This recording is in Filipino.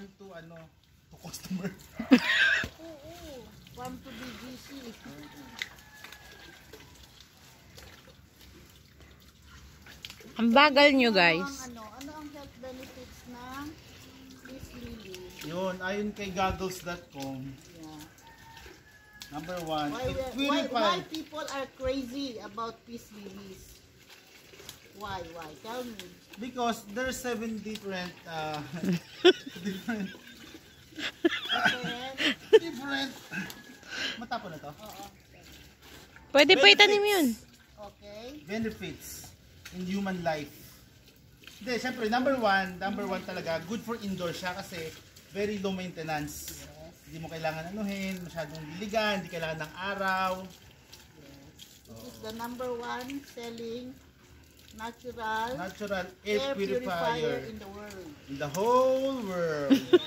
To ano, to customer. Oo, want to be GC. Ang bagal nyo, guys. Ano ang health benefits ng Peace Lilies? Yun, ayon kay goggles.com. Yeah. Number 1, Why it why purifies. people are crazy about Peace Lilies? Why? Tell me. Because there's 7 different different different matapon na to. Oo. Pwede pa itanim yun. Okay. Benefits in human life. Hindi, syempre number one talaga, good for indoor siya kasi very low maintenance. Yes. Hindi mo kailangan anuhin, masyadong diligan, hindi kailangan ng araw. Yes. This is the number 1 selling natural Air purifier in the world. in the whole world.